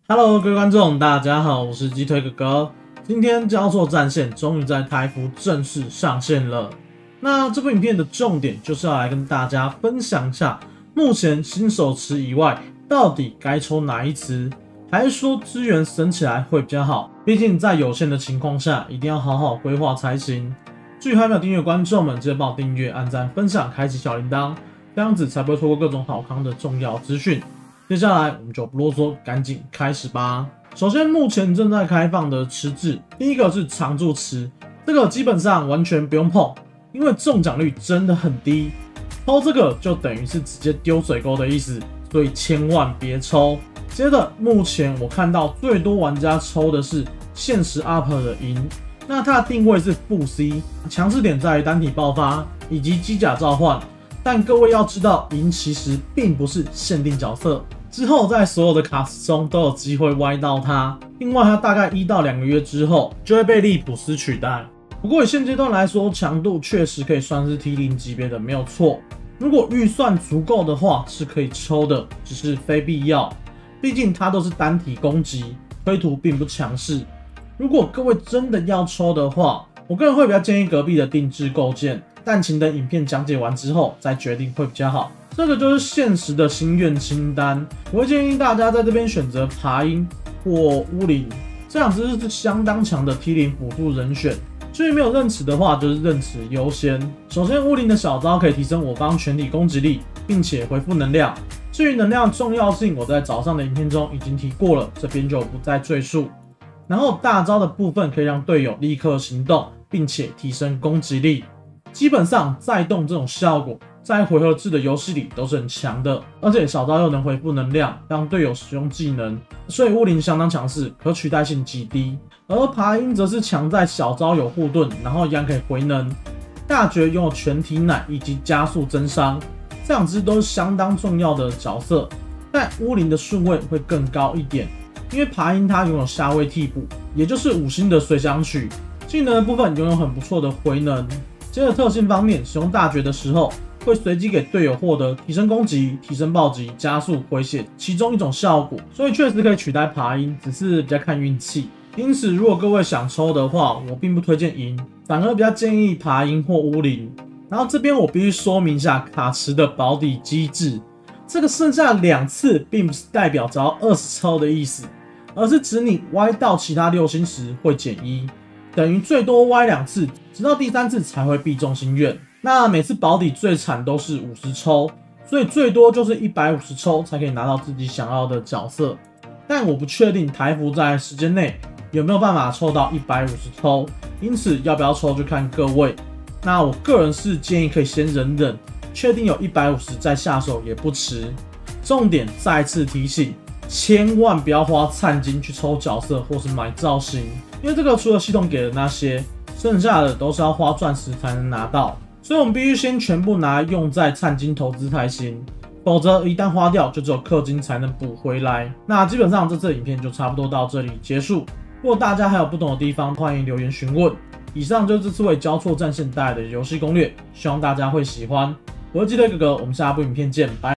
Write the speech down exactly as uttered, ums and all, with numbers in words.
Hello， 各位观众，大家好，我是鸡腿哥哥。今天交错战线终于在台服正式上线了。那这部影片的重点就是要来跟大家分享一下，目前新手池以外，到底该抽哪一池，还是说资源省起来会比较好？毕竟在有限的情况下，一定要好好规划才行。至于还没有订阅的观众们，记得帮我订阅、按赞、分享、开启小铃铛，这样子才不会错过各种好康的重要资讯。接下来我们就不啰嗦，赶紧开始吧。首先，目前正在开放的池子，第一个是常驻池，这个基本上完全不用碰，因为中奖率真的很低。抽这个就等于是直接丢水沟的意思，所以千万别抽。接着，目前我看到最多玩家抽的是限时 U P 的银，那它的定位是负 C， 强势点在于单体爆发以及机甲召唤。但各位要知道，银其实并不是限定角色。之后在所有的卡池中都有机会歪到它，另外它大概一到两个月之后就会被利普斯取代。不过以现阶段来说，强度确实可以算是 T 零 级别的，没有错。如果预算足够的话，是可以抽的，只是非必要。毕竟它都是单体攻击，推图并不强势。如果各位真的要抽的话，我个人会比较建议隔壁的定制构件，但请等影片讲解完之后再决定会比较好。这个就是现实的心愿清单，我会建议大家在这边选择爬鹰或乌灵，这两只是相当强的 T 零 辅助人选。至于没有刃齿的话，就是刃齿优先。首先，乌灵的小招可以提升我方全体攻击力，并且回复能量。至于能量重要性，我在早上的影片中已经提过了，这边就不再赘述。然后大招的部分可以让队友立刻行动，并且提升攻击力。基本上再动这种效果，在回合制的游戏里都是很强的，而且小招又能回复能量，让队友使用技能，所以乌灵相当强势，可取代性极低。而爬鹰则是强在小招有护盾，然后一样可以回能，大绝拥有全体奶以及加速增伤，这两只都是相当重要的角色。但乌灵的顺位会更高一点，因为爬鹰它拥有下位替补，也就是五星的随想曲，技能的部分拥有很不错的回能。接着特性方面，使用大绝的时候，会随机给队友获得提升攻击、提升暴击、加速、回血其中一种效果，所以确实可以取代爬鹰，只是比较看运气。因此，如果各位想抽的话，我并不推荐银，反而比较建议爬鹰或乌灵。然后这边我必须说明一下卡池的保底机制，这个剩下两次并不是代表只要二十抽的意思，而是指你歪到其他六星时会减一，等于最多歪两次，直到第三次才会必中心愿。那每次保底最惨都是五十抽，所以最多就是一百五十抽才可以拿到自己想要的角色。但我不确定台服在时间内有没有办法抽到一百五十抽，因此要不要抽就看各位。那我个人是建议可以先忍忍，确定有一百五十再下手也不迟。重点再次提醒，千万不要花灿金去抽角色或是买造型，因为这个除了系统给的那些，剩下的都是要花钻石才能拿到。所以我们必须先全部拿来用在灿金投资才行，否则一旦花掉，就只有氪金才能补回来。那基本上这次的影片就差不多到这里结束。如果大家还有不懂的地方，欢迎留言询问。以上就是这次为交错战线带来的游戏攻略，希望大家会喜欢。我是鸡腿哥哥，我们下部影片见，拜。